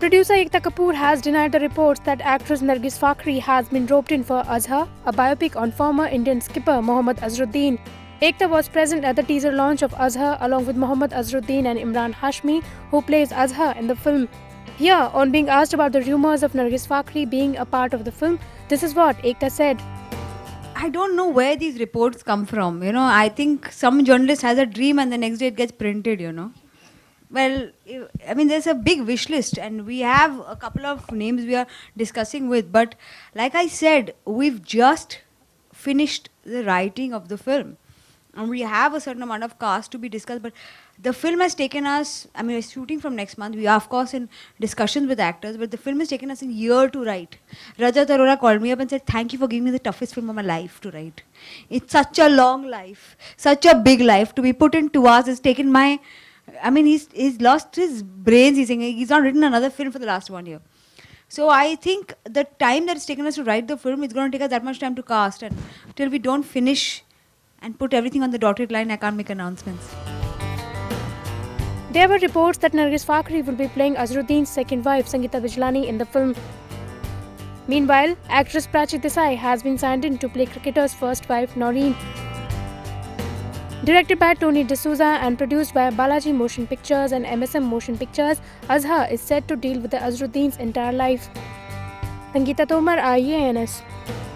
Producer Ekta Kapoor has denied the reports that actress Nargis Fakhri has been roped in for Azhar, a biopic on former Indian skipper Mohammad Azharuddin. Ekta was present at the teaser launch of Azhar along with Mohammad Azharuddin and Imran Hashmi, who plays Azhar in the film. Here, on being asked about the rumours of Nargis Fakhri being a part of the film, this is what Ekta said. I don't know where these reports come from. I think some journalist has a dream and the next day it gets printed. Well, there's a big wish list and we have a couple of names we are discussing with. But like I said, we've just finished the writing of the film. And we have a certain amount of cast to be discussed. But the film has taken us, we're shooting from next month. We are, of course, in discussions with actors. But the film has taken us a year to write. Rajat Arora called me up and said, thank you for giving me the toughest film of my life to write. It's such a long life, such a big life to be put in 2 hours. It's taken my... he's lost his brains. He's not written another film for the last 1 year. So I think the time that it's taken us to write the film, it's going to take us that much time to cast. And till we don't finish and put everything on the dotted line, I can't make announcements. There were reports that Nargis Fakhri will be playing Azharuddin's second wife, Sangeeta Bijlani, in the film. Meanwhile, actress Prachi Desai has been signed in to play cricketer's first wife, Noreen. Directed by Tony D'Souza and produced by Balaji Motion Pictures and MSM Motion Pictures, Azhar is set to deal with the Azharuddin's entire life. Sangeeta Tomar, IANS.